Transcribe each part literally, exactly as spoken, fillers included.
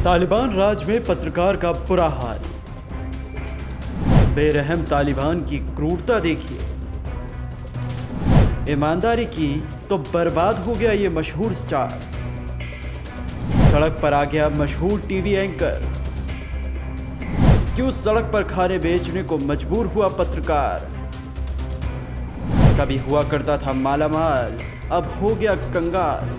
तालिबान राज में पत्रकार का बुरा हाल। बेरहम तालिबान की क्रूरता देखिए। ईमानदारी की तो बर्बाद हो गया ये मशहूर स्टार। सड़क पर आ गया मशहूर टीवी एंकर। क्यों सड़क पर खाने बेचने को मजबूर हुआ पत्रकार। कभी हुआ करता था मालामाल, अब हो गया कंगाल।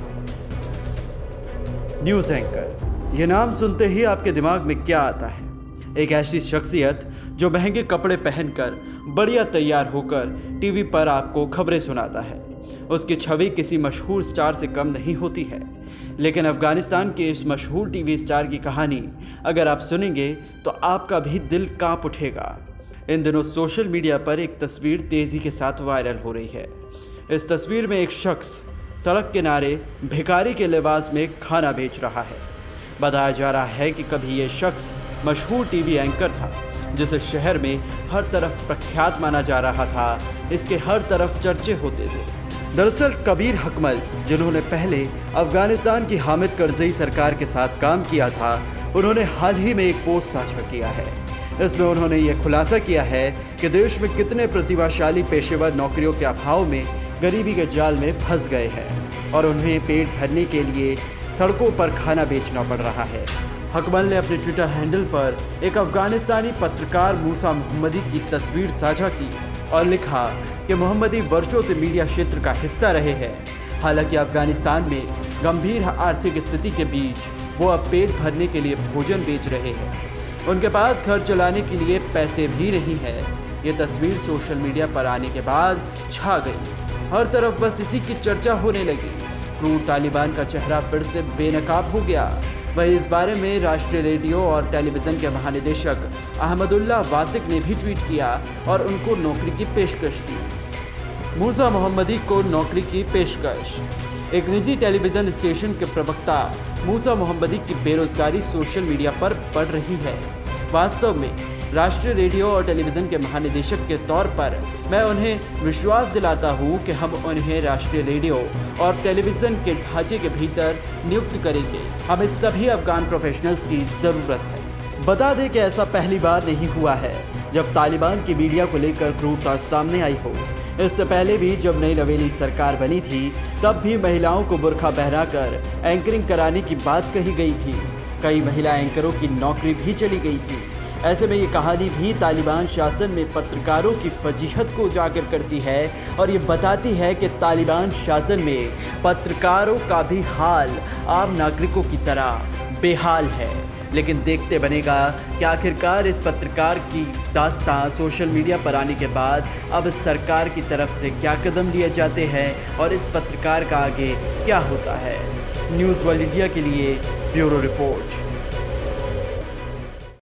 न्यूज एंकर, यह नाम सुनते ही आपके दिमाग में क्या आता है? एक ऐसी शख्सियत जो महंगे कपड़े पहनकर बढ़िया तैयार होकर टीवी पर आपको खबरें सुनाता है। उसकी छवि किसी मशहूर स्टार से कम नहीं होती है। लेकिन अफगानिस्तान के इस मशहूर टीवी स्टार की कहानी अगर आप सुनेंगे तो आपका भी दिल कांप उठेगा। इन दिनों सोशल मीडिया पर एक तस्वीर तेजी के साथ वायरल हो रही है। इस तस्वीर में एक शख्स सड़क किनारे भिखारी के लिबास में खाना बेच रहा है। बताया जा रहा है कि कभी ये शख्स मशहूर टीवी एंकर था, जिसे शहर में हर तरफ प्रख्यात माना जा रहा था। इसके हर तरफ चर्चे होते थे। दरअसल कबीर हकमल, जिन्होंने पहले अफगानिस्तान की हामिद करजई सरकार के साथ काम किया था, उन्होंने हाल ही में एक पोस्ट साझा किया है। इसमें उन्होंने ये खुलासा किया है कि देश में कितने प्रतिभाशाली पेशेवर नौकरियों के अभाव में गरीबी के जाल में फंस गए हैं और उन्हें पेट भरने के लिए सड़कों पर खाना बेचना पड़ रहा है। हकमल ने अपने ट्विटर हैंडल पर एक अफगानिस्तानी पत्रकार मूसा मोहम्मदी की तस्वीर साझा की और लिखा कि मोहम्मदी वर्षों से मीडिया क्षेत्र का हिस्सा रहे हैं। हालांकि अफगानिस्तान में गंभीर आर्थिक स्थिति के बीच वो अब पेट भरने के लिए भोजन बेच रहे हैं। उनके पास घर चलाने के लिए पैसे भी नहीं है। ये तस्वीर सोशल मीडिया पर आने के बाद छा गई। हर तरफ बस इसी की चर्चा होने लगी। क्रूर तालिबान का चेहरा फिर से बेनकाब हो गया। वही इस बारे में राष्ट्रीय रेडियो और टेलीविज़न के महानिदेशक अहमदुल्ला वासिक ने भी ट्वीट किया और उनको नौकरी की पेशकश दी। मूसा मोहम्मदी को नौकरी की पेशकश। एक निजी टेलीविज़न स्टेशन के प्रवक्ता मूसा मोहम्मदी की बेरोजगारी सोशल मीडिया पर बढ़ रही है। वास्तव में राष्ट्रीय रेडियो और टेलीविज़न के महानिदेशक के तौर पर मैं उन्हें विश्वास दिलाता हूं कि हम उन्हें राष्ट्रीय रेडियो और टेलीविज़न के ढांचे के भीतर नियुक्त करेंगे। हमें सभी अफगान प्रोफेशनल्स की ज़रूरत है। बता दें कि ऐसा पहली बार नहीं हुआ है जब तालिबान की मीडिया को लेकर क्रूरता सामने आई हो। इससे पहले भी जब नई नवेली सरकार बनी थी, तब भी महिलाओं को बुर्का पहनाकर एंकरिंग कराने की बात कही गई थी। कई महिला एंकरों की नौकरी भी चली गई थी। ऐसे में ये कहानी भी तालिबान शासन में पत्रकारों की फजीहत को उजागर करती है और ये बताती है कि तालिबान शासन में पत्रकारों का भी हाल आम नागरिकों की तरह बेहाल है। लेकिन देखते बनेगा कि आखिरकार इस पत्रकार की दास्तां सोशल मीडिया पर आने के बाद अब सरकार की तरफ से क्या कदम लिए जाते हैं और इस पत्रकार का आगे क्या होता है। न्यूज़ वर्ल्ड इंडिया के लिए ब्यूरो रिपोर्ट।